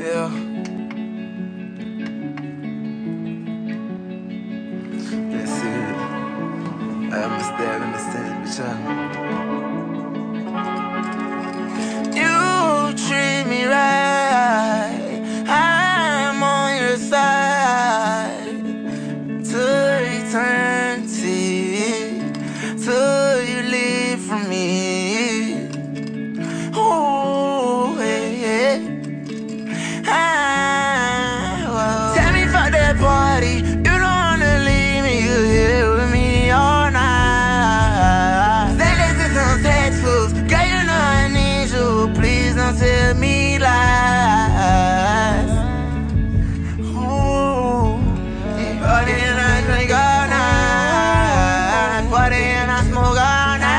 Yeah. That's it. I'm a stab in the sense, bitch. You treat me right, I'm on your side to eternity, till you leave from me. Ooh, yeah, yeah. Tell me fuck that party, you don't wanna leave me, you here with me all night. Say this is some tattoos, girl you know I need you, please don't tell me lies. Ooh, party and I drink all night, party and I smoke all night.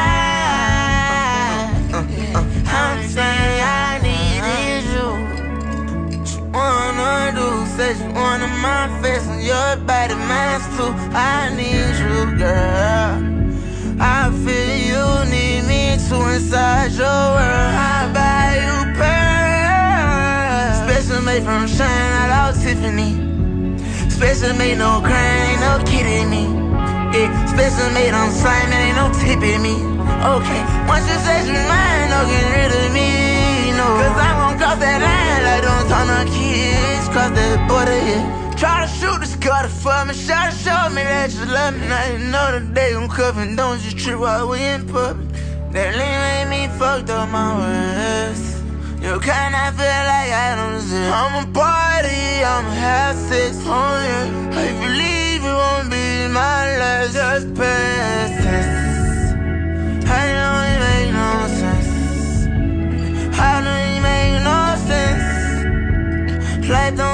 I'm saying I needed you. Wanna do sex, you wanna my face and your body, mine too. I need you, girl. I feel you need me too inside your world. I buy you pearls, special made from shine out Tiffany. Special made, no crying, ain't no kidding me. Yeah, special made on Simon, ain't no tipping me. Okay, once you say you mine, no getting rid of me, no. Cause I won't cross that line like don't turn on kids, cross that border, yeah. Try to shoot this cutter for me, try to show me that you love me. Now you know the day I'm cuffing, don't just trip while we in public. That lean made me fucked up my words. You kinda feel like I don't deserve. I'm a party, I'ma have sex, oh yeah. If you leave, it won't be my last, just past tense. I don't even make no sense. I don't even make no sense. Life don't